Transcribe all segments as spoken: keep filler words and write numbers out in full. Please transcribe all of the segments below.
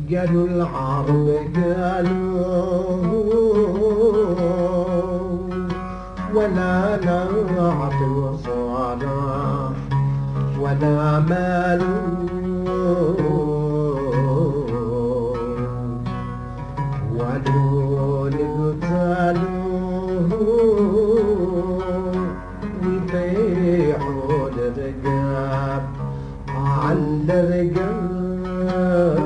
قالوا العرب قالوا ولا نعطي وصالح ولا مال ولو نقتلوا ويبيعوا الرقاب على الرقاب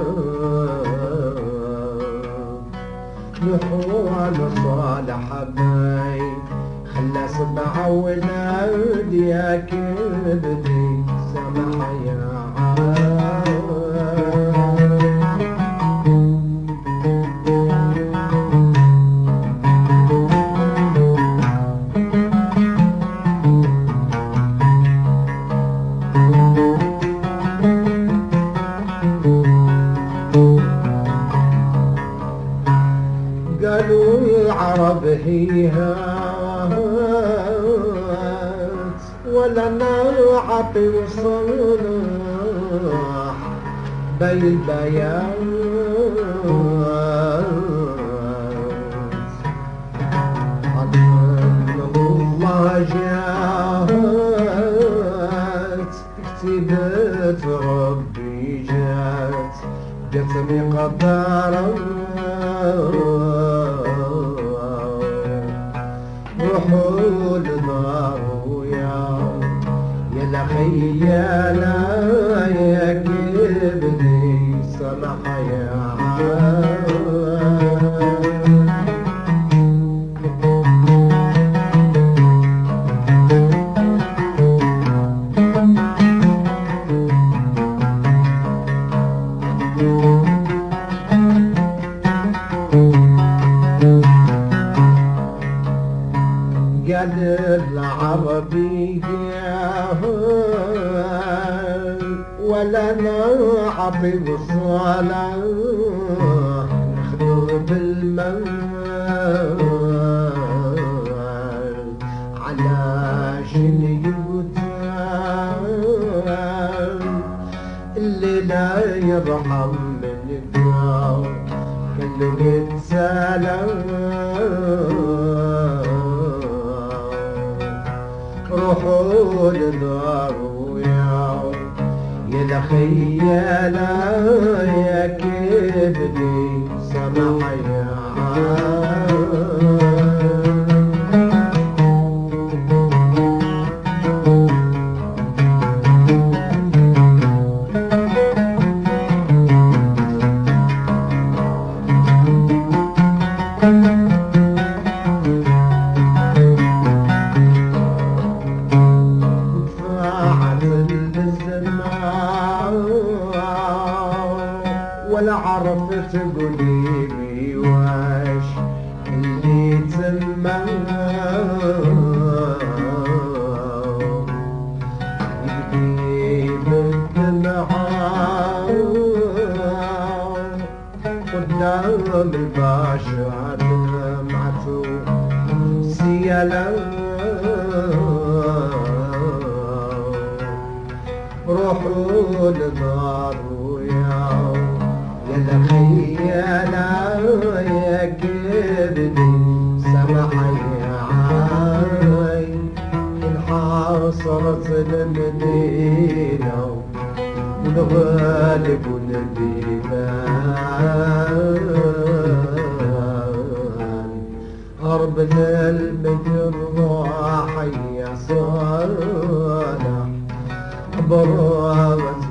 نحوال صالح باي خلى سبعة ولاد يا كبدي سمح يا قالوا العرب هي ولا نعطي وصلح بالبيان الله جات كتبت ربي جات جاتني قدرا روحوا للنار ويا يا لخيانا يا كبدي سمح يا قال العربي ولا نعطي وصالح ناخذو بالمال على شنيوتان اللي لا يرحم من الدار كله يتسالم روحوا للنار ويا يا لخيانا يا كبدي سمح يا ولا عرفت قلبي واش اللي تمه يبكي بالدمعة قدام الباشا دمعته سيلا روحوا للنار ويا يا لخيانا يا كبدي سمح يا عاي انحاصرت المدينة والغالب والبيبان هربنا المجروح يا صالح برامة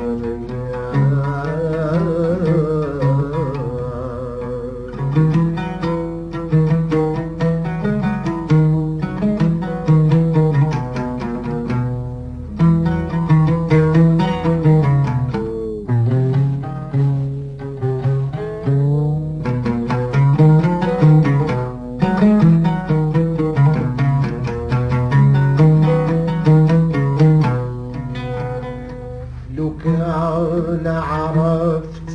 لو كان عرفت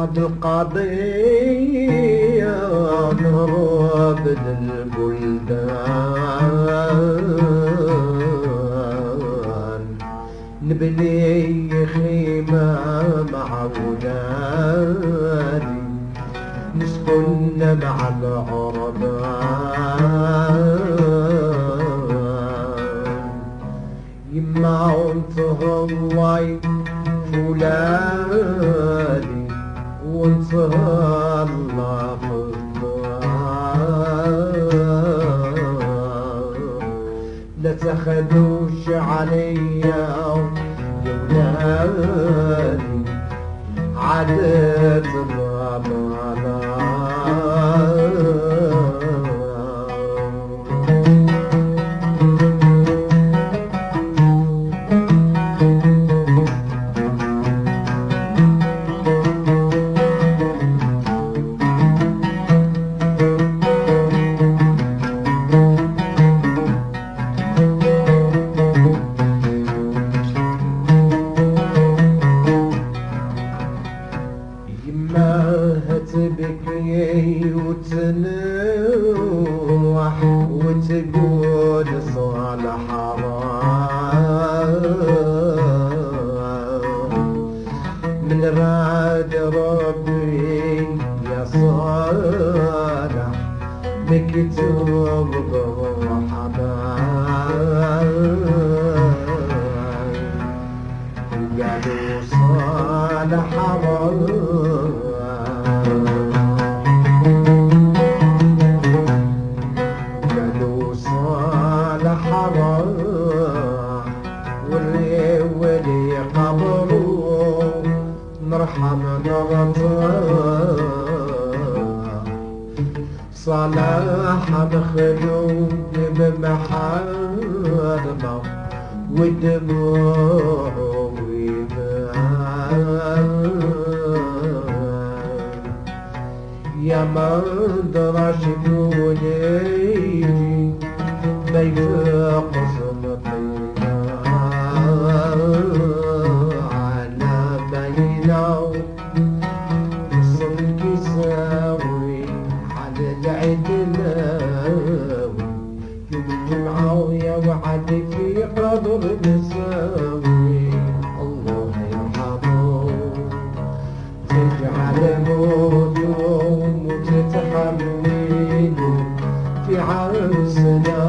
القضية نهرب للبلدان نبني خيمة مع ولادي نسكن مع العربان يما وانت الله فولادي وانت الله لا تخدوش عليا يا ولادي عدت الرمضان تبكي وتنوح وتقول صالح حرام من راد ربي يا صالح مكتوب بالرحمن قالوا صالح حرام واللي ولي قبره نرحم نرضاه صلاح مخلوق بمحارمه ودموعه يا مدرى شكوني ما يفوق صمتنا على بينا الصدق يساوي على العدلاوي يوم الجمعة ويا وعد في قدر مساوي الله يرحمه تجعل موتهم وتتحملوا في عرسنا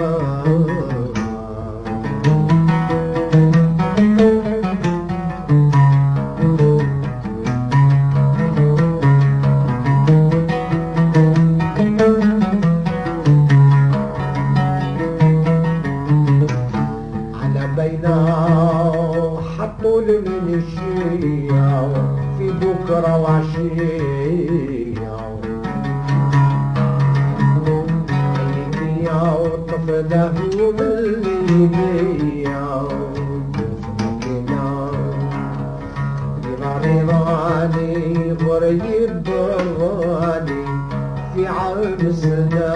على بينا حطوا من الشيا في بكرة وعشية وطفله باللي بيا رضاني رضاني غريب براني في عرسنا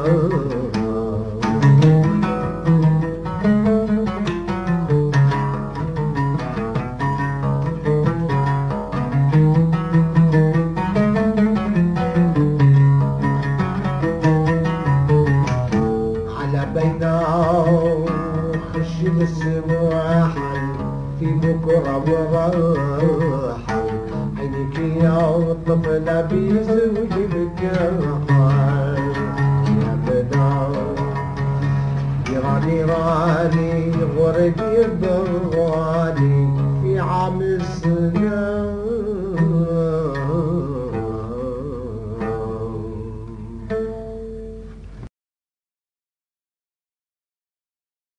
خشي السواحل في بكرة وراحل عينك يا الطفلة بيزوج بكحل يا بنا يراني راني غرقي براني في عام السنة